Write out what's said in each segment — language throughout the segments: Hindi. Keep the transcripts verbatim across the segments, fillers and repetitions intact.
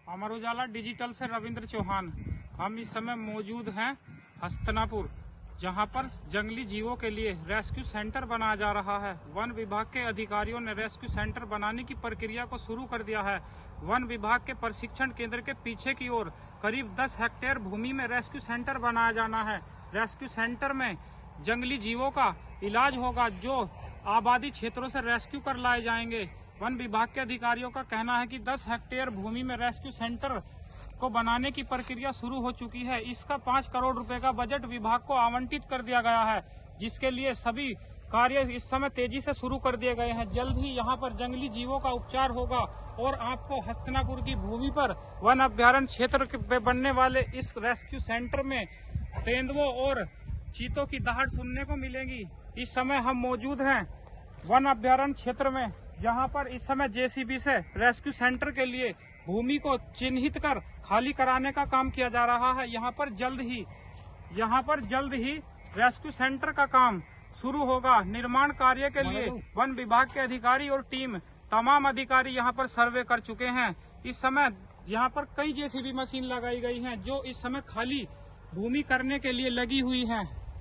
अमर उजाला डिजिटल से रविंद्र चौहान। हम इस समय मौजूद हैं हस्तिनापुर, जहां पर जंगली जीवों के लिए रेस्क्यू सेंटर बनाया जा रहा है। वन विभाग के अधिकारियों ने रेस्क्यू सेंटर बनाने की प्रक्रिया को शुरू कर दिया है। वन विभाग के प्रशिक्षण केंद्र के पीछे की ओर करीब दस हेक्टेयर भूमि में रेस्क्यू सेंटर बनाया जाना है। रेस्क्यू सेंटर में जंगली जीवों का इलाज होगा जो आबादी क्षेत्रों से रेस्क्यू कर लाए जाएंगे। वन विभाग के अधिकारियों का कहना है कि दस हेक्टेयर भूमि में रेस्क्यू सेंटर को बनाने की प्रक्रिया शुरू हो चुकी है। इसका पाँच करोड़ रुपए का बजट विभाग को आवंटित कर दिया गया है, जिसके लिए सभी कार्य इस समय तेजी से शुरू कर दिए गए हैं। जल्द ही यहां पर जंगली जीवों का उपचार होगा और आपको हस्तिनापुर की भूमि पर वन अभ्यारण्य क्षेत्र में बनने वाले इस रेस्क्यू सेंटर में तेंदुओं और चीतों की दहाड़ सुनने को मिलेगी। इस समय हम मौजूद हैं वन अभ्यारण्य क्षेत्र में, जहां पर इस समय जेसीबी से रेस्क्यू सेंटर के लिए भूमि को चिन्हित कर खाली कराने का काम किया जा रहा है। यहाँ पर जल्द ही यहाँ पर जल्द ही रेस्क्यू सेंटर का काम शुरू होगा। निर्माण कार्य के लिए वन विभाग के अधिकारी और टीम तमाम अधिकारी यहाँ पर सर्वे कर चुके हैं। इस समय यहाँ पर कई जेसीबी मशीन लगाई गई हैं जो इस समय खाली भूमि करने के लिए लगी हुई हैं।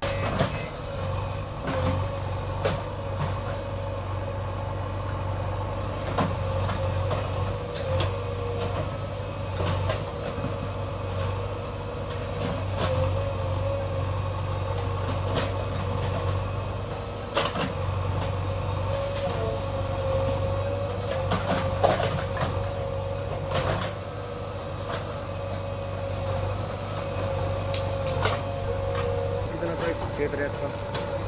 क्षेत्र है इसका।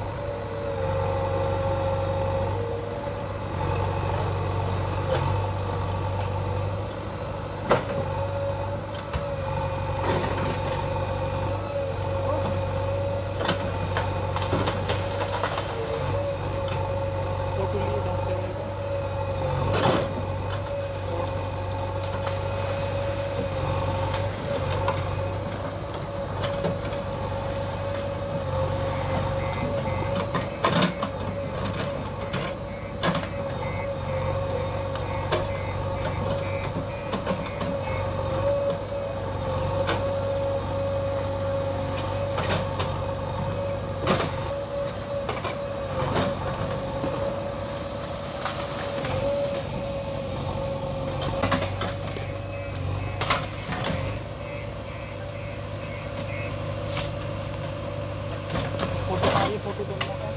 फोटो देना था।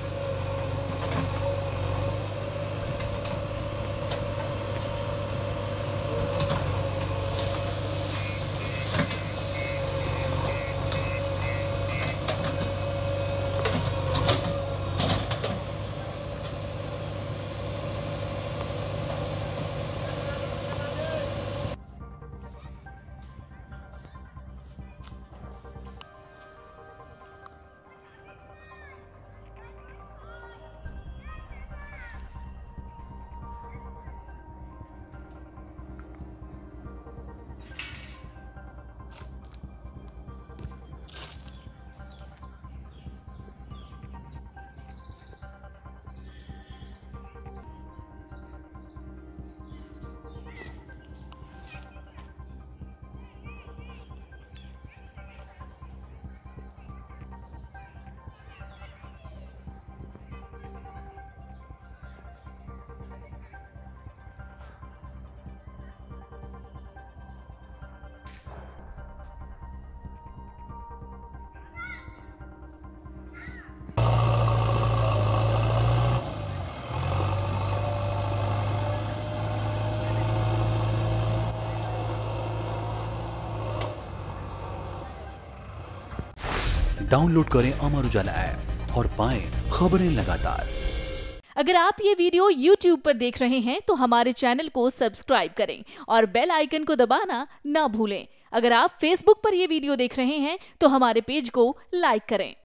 डाउनलोड करें अमर उजाला ऐप और पाएं खबरें लगातार। अगर आप ये वीडियो यूट्यूब पर देख रहे हैं तो हमारे चैनल को सब्सक्राइब करें और बेल आइकन को दबाना ना भूलें। अगर आप फेसबुक पर ये वीडियो देख रहे हैं तो हमारे पेज को लाइक करें।